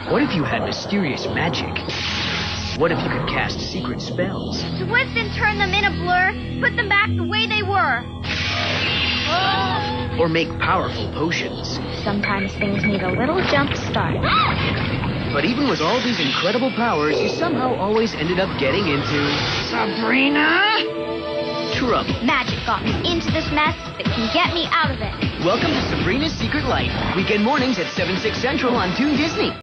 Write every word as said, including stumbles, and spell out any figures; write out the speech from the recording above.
What if you had mysterious magic? What if you could cast secret spells? Twist and turn them in a blur, put them back the way they were. Or make powerful potions. Sometimes things need a little jump start. But even with all these incredible powers, you somehow always ended up getting into... Sabrina? Trouble. Magic got me into this mess that can get me out of it. Welcome to Sabrina's Secret Life. Weekend mornings at seven, six Central on Toon Disney.